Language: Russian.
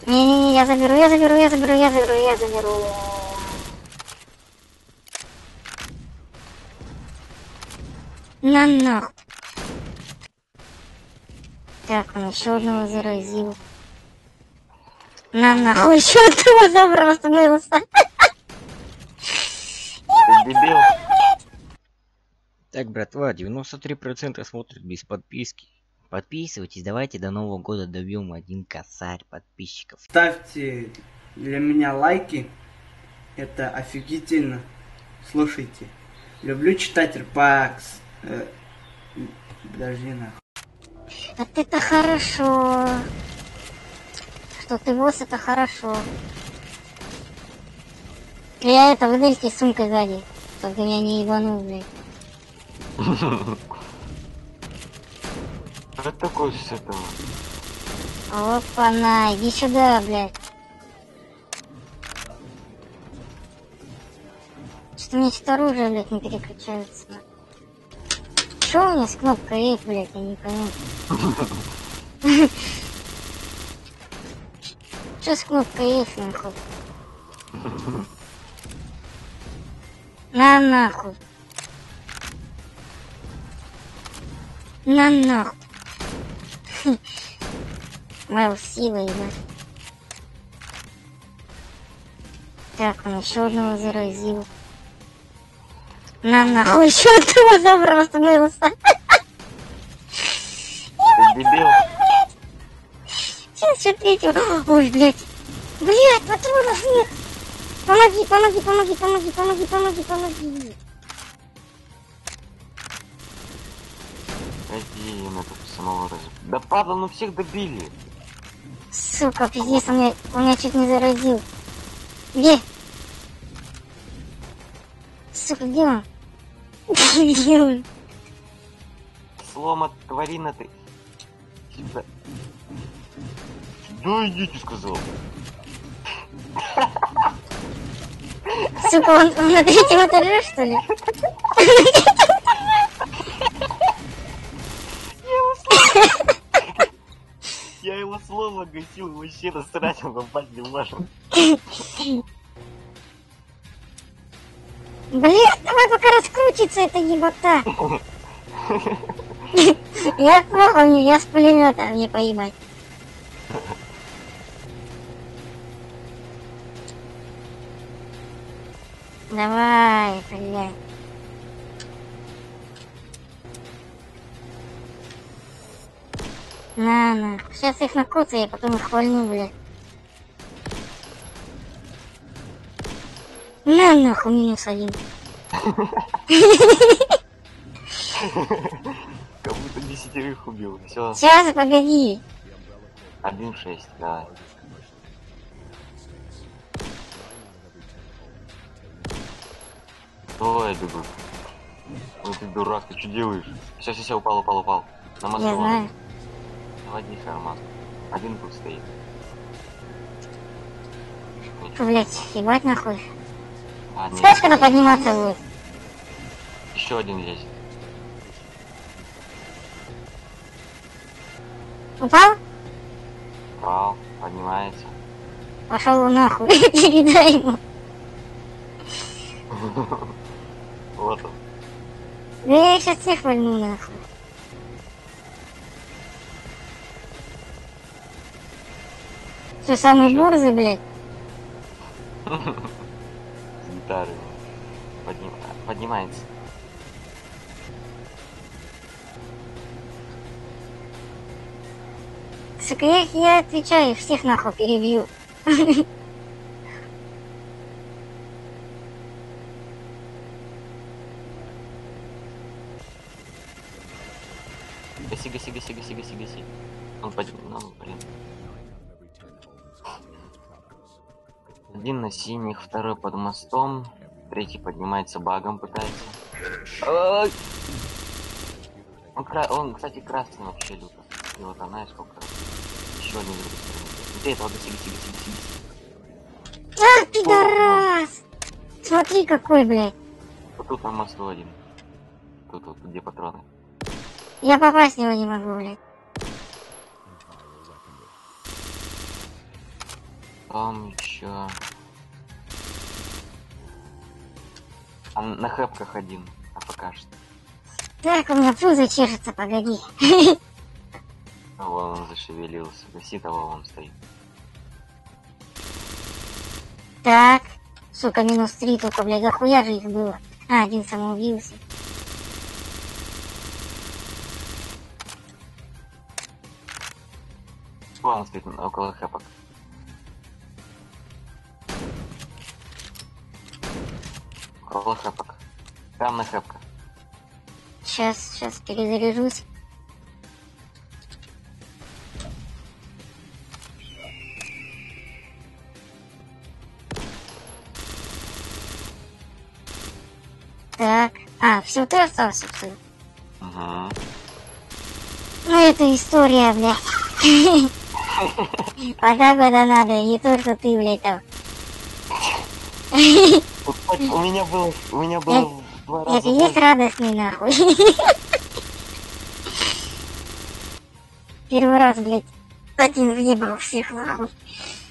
Не-не-не, я заберу, я заберу, я заберу, я заберу, я заберу. На нахуй. Так, он еще одного заразил. На нахуй, еще одного забрал, остановился. Ты дебил. Так, братва, 93% смотрят без подписки. Подписывайтесь, давайте до Нового года добьем 1 косарь подписчиков. Ставьте для меня лайки. Это офигительно. Слушайте. Люблю читать рпакс. Подожди нахуй. Вот это хорошо. Что ты босс, это хорошо. Я это выдайте с сумкой сзади, чтобы ты меня не ебанул, блядь. Что такое с этого? Опа-на, иди сюда, блядь. Что-то у меня что-то оружие, блядь, не переключается. Чё у меня с кнопкой F, блядь, я не пойму. Чё с кнопкой F, нахуй? На нахуй. На нахуй. Вау, сила, ебать. Так, он еще одного заразил. На нахуй, еще одного забрал, остановился. Ты дебил. Сейчас еще третьего. Ой, блядь. Блядь, патронов нет. Помоги, помоги, помоги, помоги, помоги, помоги, помоги. Пойди на тут самого раз. Да падал, ну всех добили. Сука, пиздец, он меня чуть не заразил. Где? Сука, где он? Где он? Слома, тварина ты. Сюда. Сюда идите, сказал. Сука, он на третьем этаже, что ли? Я его слово гасил, вообще насрать, он попасть не может. Блин, давай пока раскрутится эта ебота. Я плохо, я с пулемета, мне поебать. Давай, блядь. На. Сейчас их накрутаю, я потом их вольну, блядь. На нахуй, минус один. Как будто 10 убил. Все, Сейчас, погоди. 1-6, давай. Ой, бегу. Ну ты дурак, ты что делаешь? Все, упал. На мосту. Я знаю. Наводи шарман. Один тут стоит. Фу, блядь, ебать нахуй. А, нет, Скажешь, когда подниматься будет? еще один есть. Упал? Вау, поднимается. Пошел нахуй. Передай ему. Вот он. Да я сейчас всех вольну нахуй. Что, самый борзый, блядь? С гитарой. Поднимается. Сука, я отвечаю, всех нахуй перебью. Гаси. Он поднял, ну, блин. Один на синих, второй под мостом, третий поднимается багом, пытается. Ай! Он, кстати, красный вообще люто. И вот она, сколько раз. Еще один люто. Где этого гаси. А, пидорас! Смотри, какой, блядь. Вот тут на мосту один. Тут, где патроны. Я попасть в него не могу, блядь. Потом еще... А на хэпках один, а пока что. Так, у меня пузо чешется, погоди. А вон он зашевелился. Гаси того, вон стоит. Так, сука, минус 3 только, блядь, захуя же их было. А, один самоубился. Вон он стоит около хэпок. Около хэпок. Прям на хэпках. Сейчас перезаряжусь. Так, все, ты остался, все. Угу. Ну, это история, блядь. Пока куда надо, не то, что ты, блядь, там. У меня было в 2 раза Это есть больше. радостный, нахуй. Первый раз, блядь, один въебал всех, нахуй.